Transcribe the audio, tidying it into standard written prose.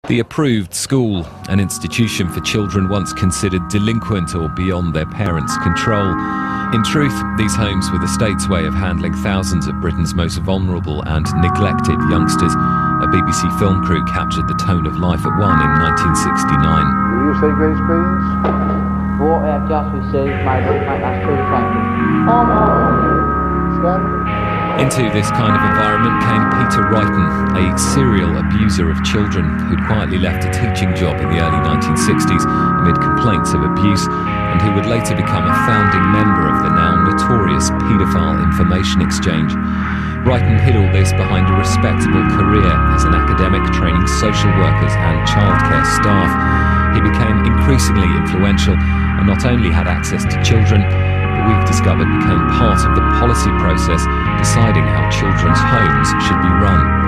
The Approved School, an institution for children once considered delinquent or beyond their parents' control. In truth, these homes were the state's way of handling thousands of Britain's most vulnerable and neglected youngsters. A BBC film crew captured the tone of life at one in 1969. Will you say grace, please? What I have just received, may make us truly thankful. Stand. Into this kind of environment came Peter Wrighton, a serial abuser of children who'd quietly left a teaching job in the early 1960s amid complaints of abuse, and who would later become a founding member of the now notorious paedophile information exchange. Wrighton hid all this behind a respectable career as an academic training social workers and childcare staff. He became increasingly influential and not only had access to children, but we've discovered became part of the policy process deciding how children's homes should be run.